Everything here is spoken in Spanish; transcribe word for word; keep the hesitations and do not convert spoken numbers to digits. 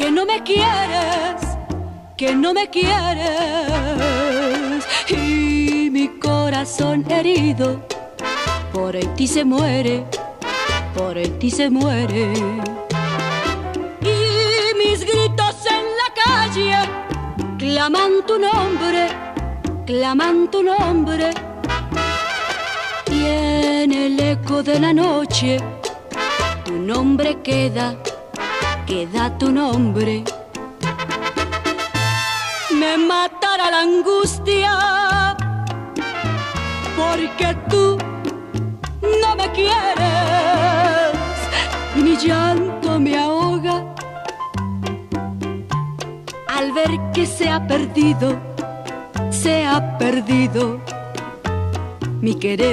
que no me quieres, que no me quieres. Y mi corazón herido por ti se muere, por ti se muere. Y mis gritos en la calle claman tu nombre, claman tu nombre. Y en el eco de la noche tu nombre queda, queda tu nombre. Me matará la angustia porque tú no me quieres y mi llanto me ahoga al ver que se ha perdido, se ha perdido mi querer.